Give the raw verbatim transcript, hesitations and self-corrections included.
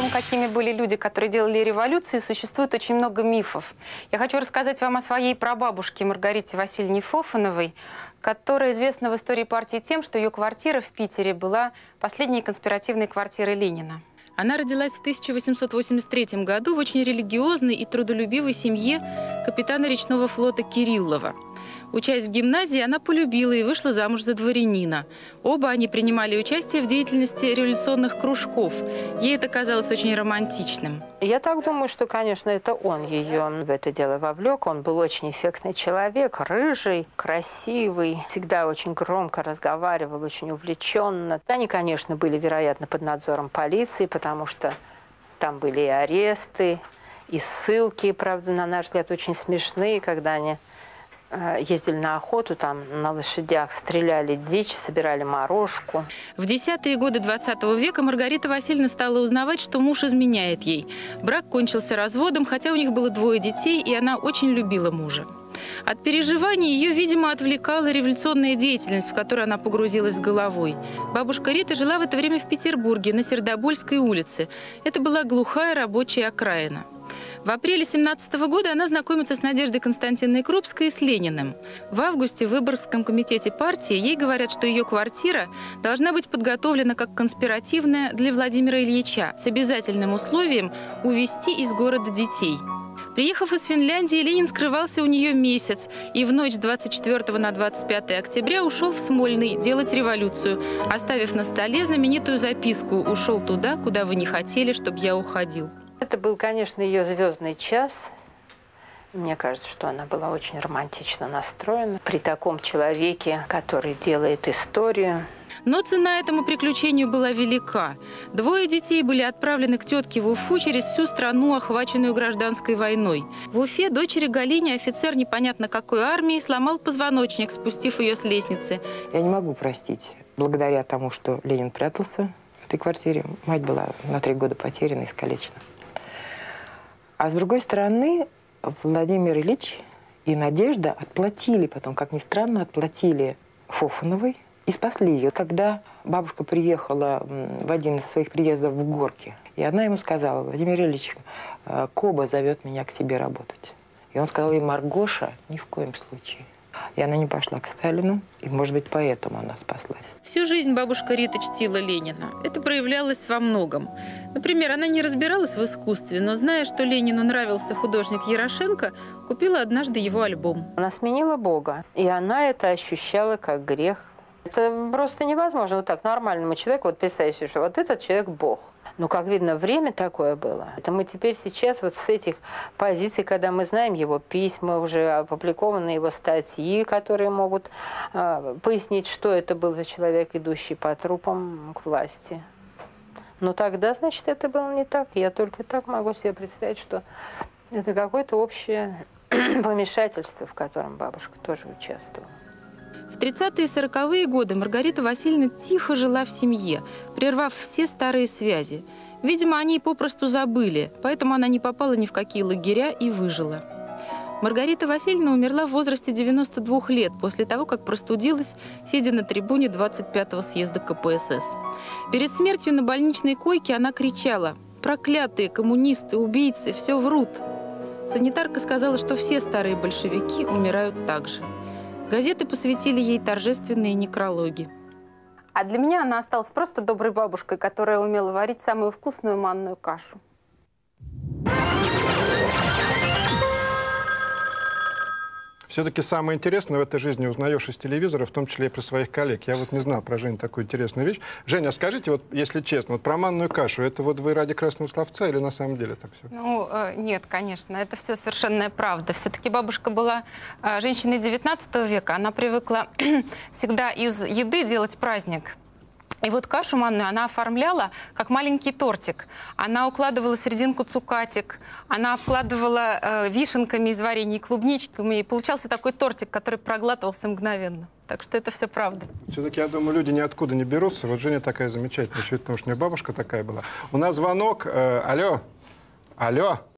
том, какими были люди, которые делали революцию, существует очень много мифов. Я хочу рассказать вам о своей прабабушке Маргарите Васильевне Фофановой, которая известна в истории партии тем, что ее квартира в Питере была последней конспиративной квартирой Ленина. Она родилась в тысяча восемьсот восемьдесят третьем году в очень религиозной и трудолюбивой семье капитана речного флота Кириллова. Учась в гимназии, она полюбила и вышла замуж за дворянина. Оба они принимали участие в деятельности революционных кружков. Ей это казалось очень романтичным. Я так думаю, что, конечно, это он ее в это дело вовлек. Он был очень эффектный человек, рыжий, красивый, всегда очень громко разговаривал, очень увлеченно. Они, конечно, были, вероятно, под надзором полиции, потому что там были и аресты, и ссылки, правда, на наш взгляд, очень смешные, когда они ездили на охоту, там на лошадях, стреляли дичь, собирали морожку. В десятые годы двадцатого века Маргарита Васильевна стала узнавать, что муж изменяет ей. Брак кончился разводом, хотя у них было двое детей, и она очень любила мужа. От переживаний ее, видимо, отвлекала революционная деятельность, в которую она погрузилась с головой. Бабушка Рита жила в это время в Петербурге, на Сердобольской улице. Это была глухая рабочая окраина. В апреле семнадцатого года она знакомится с Надеждой Константиновной Крупской и с Лениным. В августе в Выборгском комитете партии ей говорят, что ее квартира должна быть подготовлена как конспиративная для Владимира Ильича с обязательным условием увезти из города детей. Приехав из Финляндии, Ленин скрывался у нее месяц и в ночь с двадцать четвёртого на двадцать пятое октября ушел в Смольный делать революцию, оставив на столе знаменитую записку «Ушел туда, куда вы не хотели, чтобы я уходил». Это был, конечно, ее звездный час. Мне кажется, что она была очень романтично настроена. При таком человеке, который делает историю. Но цена этому приключению была велика. Двое детей были отправлены к тетке в Уфу через всю страну, охваченную гражданской войной. В Уфе дочери Галине офицер непонятно какой армии сломал позвоночник, спустив ее с лестницы. Я не могу простить. Благодаря тому, что Ленин прятался в этой квартире, мать была на три года потеряна, искалечена. А с другой стороны, Владимир Ильич и Надежда отплатили потом, как ни странно, отплатили Фофановой и спасли ее. Когда бабушка приехала в один из своих приездов в Горки, и она ему сказала: Владимир Ильич, Коба зовет меня к себе работать. И он сказал ей: Маргоша, ни в коем случае. И она не пошла к Сталину, и, может быть, поэтому она спаслась. Всю жизнь бабушка Рита чтила Ленина. Это проявлялось во многом. Например, она не разбиралась в искусстве, но, зная, что Ленину нравился художник Ярошенко, купила однажды его альбом. Она сменила Бога, и она это ощущала как грех. Это просто невозможно вот так нормальному человеку вот представить, что вот этот человек Бог. Но, как видно, время такое было. Это мы теперь сейчас вот с этих позиций, когда мы знаем его письма, уже опубликованы его статьи, которые могут э, пояснить, что это был за человек, идущий по трупам к власти. Но тогда, значит, это было не так. Я только так могу себе представить, что это какое-то общее помешательство, в котором бабушка тоже участвовала. В тридцатые и сороковые годы Маргарита Васильевна тихо жила в семье, прервав все старые связи. Видимо, они попросту забыли, поэтому она не попала ни в какие лагеря и выжила. Маргарита Васильевна умерла в возрасте девяноста двух лет после того, как простудилась, сидя на трибуне двадцать пятого съезда ка пэ эс эс. Перед смертью на больничной койке она кричала: «Проклятые коммунисты, убийцы, все врут!». Санитарка сказала, что все старые большевики умирают так же. Газеты посвятили ей торжественные некрологи. А для меня она осталась просто доброй бабушкой, которая умела варить самую вкусную манную кашу. Все-таки самое интересное в этой жизни узнаешь из телевизора, в том числе и про своих коллег. Я вот не знал про Женю такую интересную вещь. Женя, скажите, вот если честно, вот про манную кашу, это вот вы ради красного словца или на самом деле так все? Ну, э, нет, конечно, это все совершенная правда. Все-таки бабушка была э, женщиной девятнадцатого века. Она привыкла всегда из еды делать праздник. И вот кашу манную она оформляла как маленький тортик. Она укладывала в серединку цукатик, она обкладывала э, вишенками из варенья, клубничками. И получался такой тортик, который проглатывался мгновенно. Так что это все правда. Все-таки, я думаю, люди ниоткуда не берутся. Вот Женя такая замечательная, еще и потому что у нее бабушка такая была. У нас звонок. Э, алло. Алло.